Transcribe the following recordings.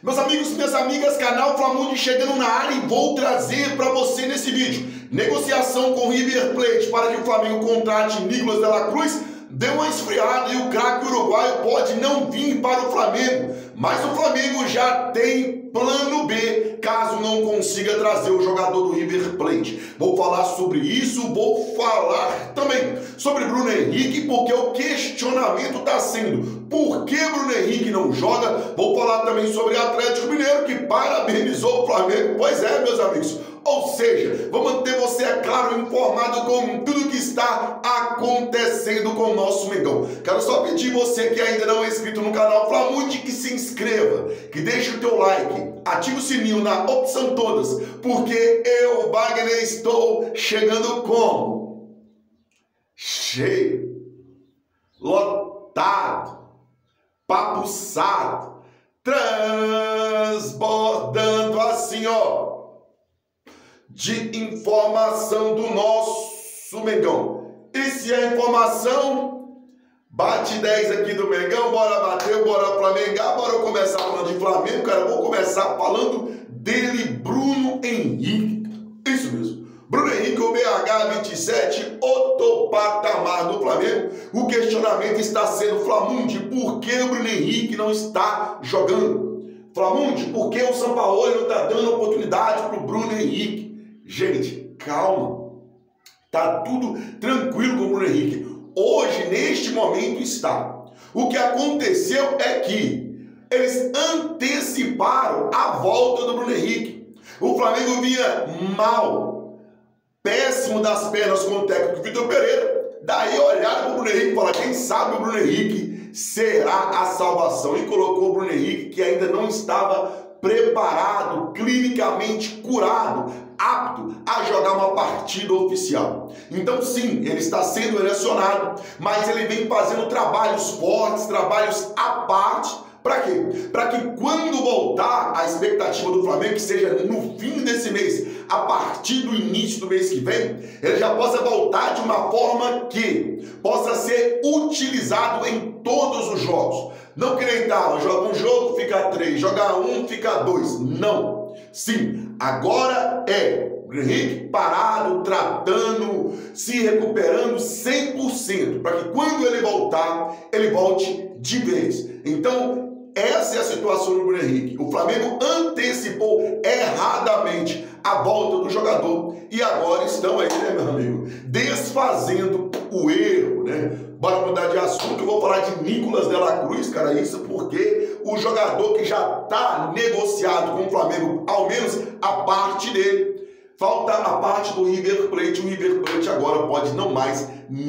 Meus amigos e minhas amigas, canal Flamundi chegando na área e vou trazer para você nesse vídeo negociação com o River Plate para que o Flamengo contrate Nicolas de la Cruz. Deu uma esfriada e o craque uruguaio pode não vir para o Flamengo, mas o Flamengo já tem plano B caso não consiga trazer o jogador do River Plate. Vou falar sobre isso, vou falar também sobre Bruno Henrique, porque o questionamento está sendo por que Bruno Henrique não joga. Vou falar também sobre Atlético Mineiro, que parabenizou o Flamengo. Pois é, meus amigos. Ou seja, vou manter você, é claro, informado com tudo que está acontecendo com o nosso Mengão. Quero só pedir você que ainda não é inscrito no canal Flamundi que se inscreva, que deixe o teu like, ative o sininho na opção todas, porque eu, Wagner, estou chegando como? Cheio, lotado, papuçado, transbordando assim, ó, de informação do nosso Mengão. E se a informação bate 10 aqui do Mengão, bora bater, bora flamengar, bora começar falando de Flamengo, cara. Vou começar falando dele, Bruno Henrique. Isso mesmo, Bruno Henrique, o BH27, outro patamar do Flamengo. O questionamento está sendo: Flamundi, por que o Bruno Henrique não está jogando? Flamundi, por que o Sampaoli não está dando oportunidade para o Bruno Henrique? Gente, calma, tá tudo tranquilo com o Bruno Henrique. Hoje, neste momento, está. O que aconteceu é que eles anteciparam a volta do Bruno Henrique. O Flamengo vinha mal, péssimo das pernas com o técnico Vitor Pereira. Daí olharam para o Bruno Henrique e falaram: quem sabe o Bruno Henrique será a salvação. E colocou o Bruno Henrique, que ainda não estava preparado, clinicamente curado, apto a jogar uma partida oficial. Então sim, ele está sendo eleicionado, mas ele vem fazendo trabalhos fortes, trabalhos à parte. Para quê? Para que quando voltar, a expectativa do Flamengo, que seja no fim desse mês, a partir do início do mês que vem, ele já possa voltar de uma forma que possa ser utilizado em todos os jogos. Não que nem tava, joga um jogo, fica 3, joga um, fica 2. Não. Sim, agora é o Henrique parado, tratando, se recuperando 100%, para que quando ele voltar, ele volte de vez. Então, essa é a situação do Bruno Henrique. O Flamengo antecipou erradamente a volta do jogador e agora estão aí, né, meu amigo, desfazendo o erro, né? Bora mudar de assunto, eu vou falar de Nicolas de la Cruz, cara, isso porque o jogador que já está negociado com o Flamengo, ao menos a parte dele, falta a parte do River Plate. O River Plate agora pode não mais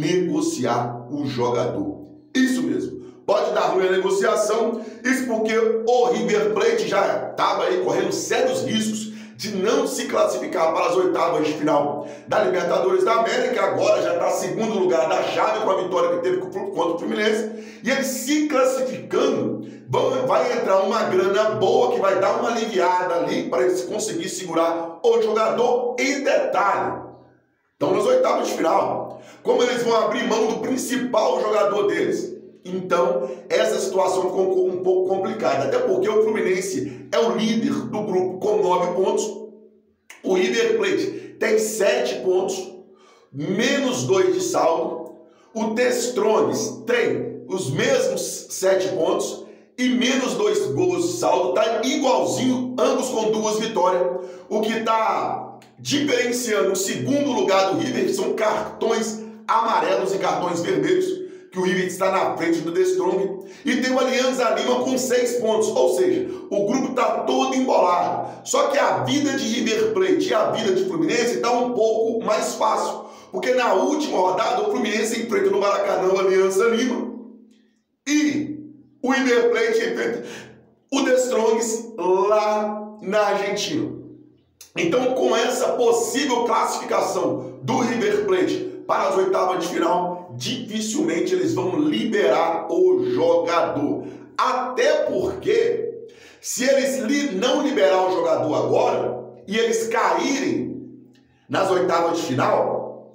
negociar o jogador. Isso mesmo. Pode dar ruim a negociação, isso porque o River Plate já estava aí correndo sérios riscos de não se classificar para as oitavas de final da Libertadores da América. Agora já está em segundo lugar da chave com a vitória que teve contra o Fluminense. E ele se classificando, vai entrar uma grana boa que vai dar uma aliviada ali para eles conseguir segurar o jogador. E detalhe, estão nas oitavas de final. Como eles vão abrir mão do principal jogador deles? Então, essa situação ficou um pouco complicada, até porque o Fluminense é o líder do grupo com 9 pontos, o River Plate tem 7 pontos, menos 2 de saldo, o The Strongs tem os mesmos 7 pontos e menos 2 gols de saldo, tá igualzinho, ambos com 2 vitórias. O que está diferenciando o segundo lugar do River são cartões amarelos e cartões vermelhos, que o River está na frente do The Strong, e tem o Alianza Lima com 6 pontos, ou seja, o grupo está todo embolado. Só que a vida de River Plate e a vida de Fluminense está um pouco mais fácil, porque na última rodada o Fluminense enfrenta no Maracanã o Alianza Lima e o River Plate enfrenta o The Strongs lá na Argentina. Então, com essa possível classificação do River Plate para as oitavas de final, dificilmente eles vão liberar o jogador. Até porque, se eles não liberar o jogador agora e eles caírem nas oitavas de final,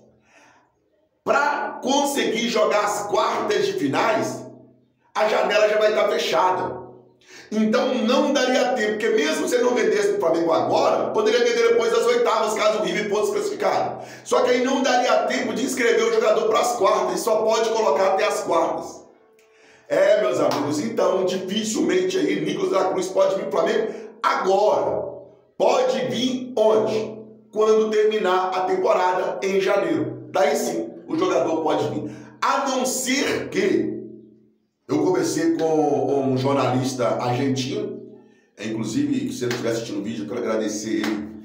para conseguir jogar as quartas de finais, a janela já vai estar fechada. Então não daria tempo tempo, porque mesmo se ele não vendesse para o Flamengo agora, poderia vender depois das oitavas, caso o River fosse classificado. Só que aí não daria tempo de inscrever o jogador para as quartas, e só pode colocar até as quartas. Meus amigos, então dificilmente aí Nicolas de la Cruz pode vir para o Flamengo agora. Pode vir onde? Quando terminar a temporada em janeiro. Daí sim, o jogador pode vir. A não ser que eu conversei com um jornalista argentino, inclusive, se ele estiver assistindo o vídeo, eu quero agradecer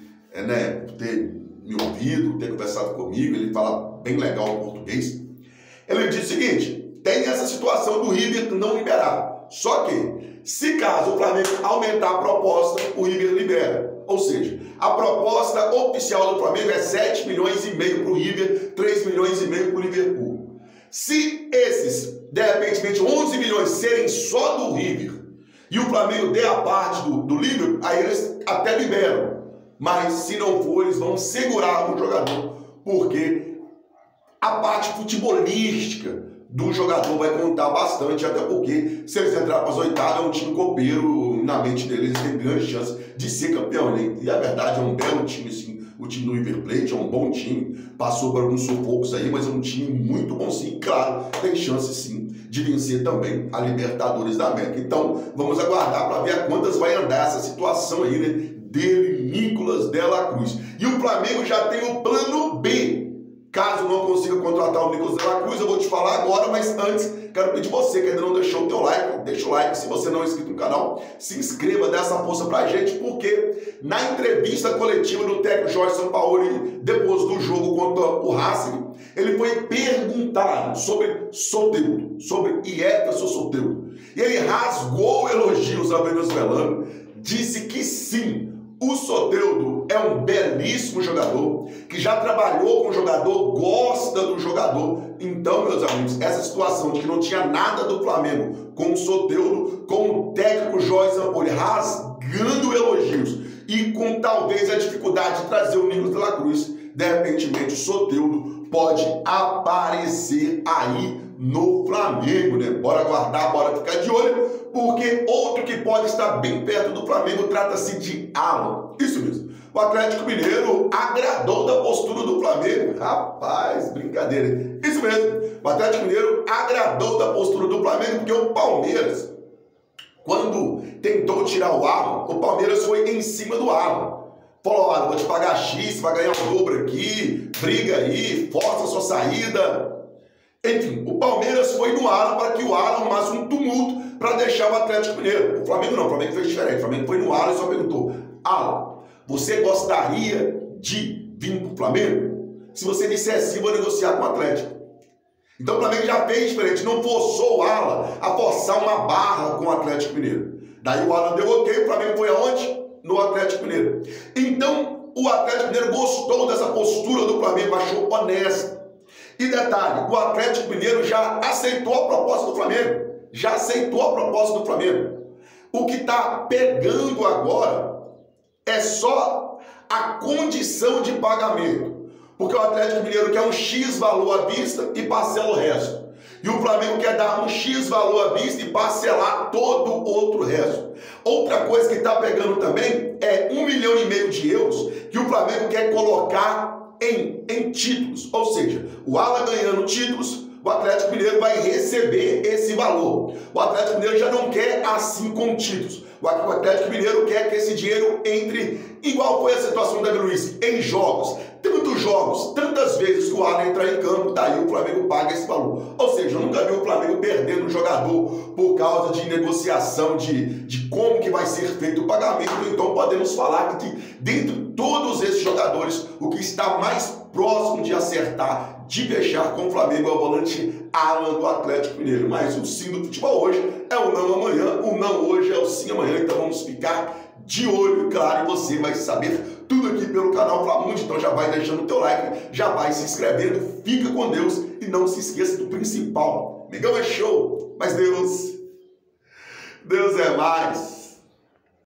ele por ter me ouvido, ter conversado comigo. Ele fala bem legal o português. Ele disse o seguinte: tem essa situação do River não liberar. Só que, se caso o Flamengo aumentar a proposta, o River libera. Ou seja, a proposta oficial do Flamengo é 7,5 milhões para o River, 3,5 milhões para o Liverpool. Se esses, de repente, 11 milhões serem só do River e o Flamengo der a parte do Liverpool, aí eles até liberam. Mas se não for, eles vão segurar o jogador, porque a parte futebolística do jogador vai contar bastante, até porque se eles entrarem para as oitavas, é um time copeiro, na mente deles eles têm grande chance de ser campeão, né? E a verdade é um belo time, sim. O time do River Plate é um bom time, passou por alguns sufocos aí, mas é um time muito bom, sim. Claro, tem chance sim de vencer também a Libertadores da América. Então, vamos aguardar para ver a quantas vai andar essa situação aí, né, dele, Nicolas de la Cruz. E o Flamengo já tem o plano B. Caso não consiga contratar o Nicolas de la Cruz, eu vou te falar agora, mas antes, quero pedir você que ainda não deixou o teu like, deixa o like. Se você não é inscrito no canal, se inscreva, dê essa força pra gente, porque na entrevista coletiva do técnico Jorge Sampaoli, depois do jogo contra o Racing, ele foi perguntado sobre Soteldo, sobre Jefferson Soteldo. E ele rasgou elogios ao venezuelano, disse que sim, o Soteldo é um belíssimo jogador, que já trabalhou com o jogador, gosta do jogador. Então, meus amigos, essa situação de que não tinha nada do Flamengo com o Soteldo, com o técnico Jorge Sampaoli rasgando elogios e com talvez a dificuldade de trazer o Nicolas de la Cruz, de repente o Soteldo pode aparecer aí no Flamengo, né? Bora aguardar, bora ficar de olho, porque outro que pode estar bem perto do Flamengo trata-se de Alan. Isso mesmo. O Atlético Mineiro agradou da postura do Flamengo. Rapaz, brincadeira. Isso mesmo. O Atlético Mineiro agradou da postura do Flamengo, porque o Palmeiras, quando tentou tirar o Alan, o Palmeiras foi em cima do Alan. Falou: olha, vou te pagar X, vai ganhar o dobro aqui, briga aí, força a sua saída. Enfim, o Palmeiras foi no Alan para que o Alan arrumasse um tumulto para deixar o Atlético Mineiro. O Flamengo não, o Flamengo fez diferente. O Flamengo foi no Alan e só perguntou: Alan, você gostaria de vir para o Flamengo? Se você disser sim, vou negociar com o Atlético. Então o Flamengo já fez diferente, não forçou o Alan a forçar uma barra com o Atlético Mineiro. Daí o Alan deu ok, o Flamengo foi aonde? No Atlético Mineiro. Então o Atlético Mineiro gostou dessa postura do Flamengo, achou honesta. E detalhe, o Atlético Mineiro já aceitou a proposta do Flamengo. Já aceitou a proposta do Flamengo. O que está pegando agora é só a condição de pagamento. Porque o Atlético Mineiro quer um X valor à vista e parcela o resto. E o Flamengo quer dar um X valor à vista e parcelar todo o outro resto. Outra coisa que está pegando também é 1,5 milhão de euros que o Flamengo quer colocar em títulos. Ou seja, o Alan ganhando títulos, o Atlético Mineiro vai receber esse valor. O Atlético Mineiro já não quer assim com títulos. O Atlético Mineiro quer que esse dinheiro entre, igual foi a situação da Luiz, em jogos. Tantos jogos, tantas vezes que o Alan entrar em campo, daí o Flamengo paga esse valor. Ou seja, eu nunca vi o Flamengo perdendo um jogador por causa de negociação de como que vai ser feito o pagamento. Então podemos falar que dentre todos esses jogadores, o que está mais próximo de acertar, de fechar com o Flamengo é o volante Alan do Atlético Mineiro. Mas o sim do futebol hoje é o não amanhã, o não hoje é o sim amanhã. Então vamos ficar de olho, claro, e você vai saber tudo aqui pelo canal Flamundo. Então já vai deixando o teu like, já vai se inscrevendo, fica com Deus e não se esqueça do principal. Mengão é show, mas Deus é mais.